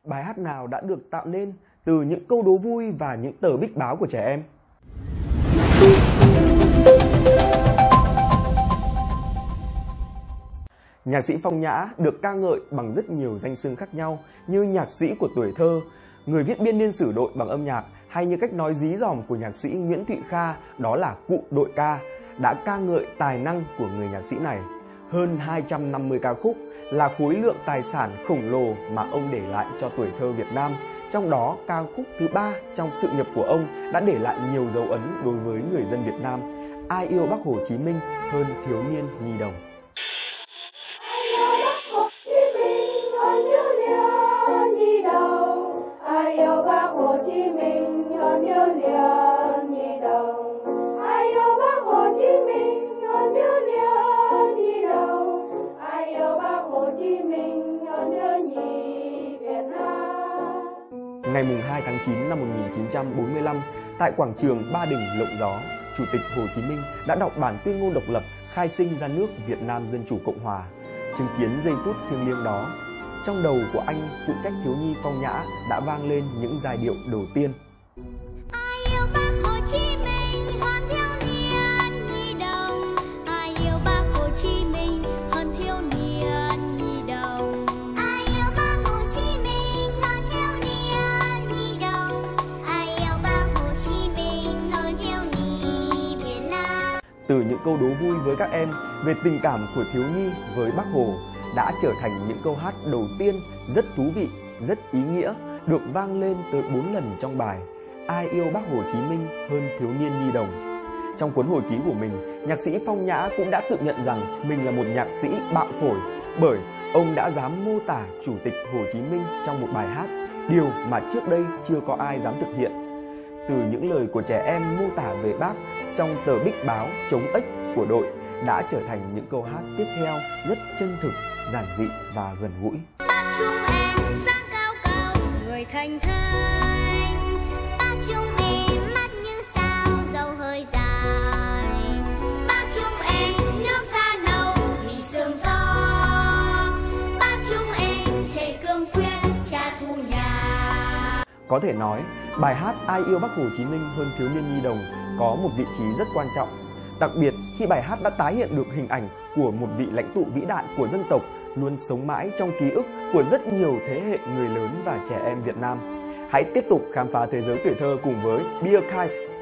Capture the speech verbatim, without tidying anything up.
Bài hát nào đã được tạo nên từ những câu đố vui và những tờ bích báo của trẻ em? Nhạc sĩ Phong Nhã được ca ngợi bằng rất nhiều danh xưng khác nhau như nhạc sĩ của tuổi thơ, người viết biên niên sử đội bằng âm nhạc, hay như cách nói dí dỏm của nhạc sĩ Nguyễn Thụy Kha đó là cụ đội ca, đã ca ngợi tài năng của người nhạc sĩ này. Hơn hai trăm năm mươi ca khúc là khối lượng tài sản khổng lồ mà ông để lại cho tuổi thơ Việt Nam. Trong đó, ca khúc thứ ba trong sự nghiệp của ông đã để lại nhiều dấu ấn đối với người dân Việt Nam. Ai yêu Bác Hồ Chí Minh hơn thiếu niên nhi đồng. Ngày hai tháng chín năm một nghìn chín trăm bốn mươi lăm, tại quảng trường Ba Đình Lộng Gió, Chủ tịch Hồ Chí Minh đã đọc bản tuyên ngôn độc lập khai sinh ra nước Việt Nam Dân Chủ Cộng Hòa. Chứng kiến giây phút thiêng liêng đó, trong đầu của anh phụ trách thiếu nhi Phong Nhã đã vang lên những giai điệu đầu tiên. Từ những câu đố vui với các em về tình cảm của thiếu nhi với Bác Hồ đã trở thành những câu hát đầu tiên rất thú vị, rất ý nghĩa, được vang lên tới bốn lần trong bài Ai yêu Bác Hồ Chí Minh hơn thiếu niên nhi đồng. Trong cuốn hồi ký của mình, nhạc sĩ Phong Nhã cũng đã tự nhận rằng mình là một nhạc sĩ bạo phổi, bởi ông đã dám mô tả Chủ tịch Hồ Chí Minh trong một bài hát, điều mà trước đây chưa có ai dám thực hiện. Từ những lời của trẻ em mô tả về Bác trong tờ bích báo chống ếch của đội đã trở thành những câu hát tiếp theo rất chân thực, giản dị và gần gũi. Bác chúng em dáng cao cao, người thành thanh. Bác chúng em mắt như sao, râu hơi dài. Bác chúng em nước da nâu, vì sương gió. Bác chúng em thề cương quyết trả thù nhà. Có thể nói, bài hát Ai yêu Bác Hồ Chí Minh hơn thiếu niên nhi đồng có một vị trí rất quan trọng, đặc biệt khi bài hát đã tái hiện được hình ảnh của một vị lãnh tụ vĩ đại của dân tộc luôn sống mãi trong ký ức của rất nhiều thế hệ người lớn và trẻ em Việt Nam. Hãy tiếp tục khám phá thế giới tuổi thơ cùng với Be A Kite.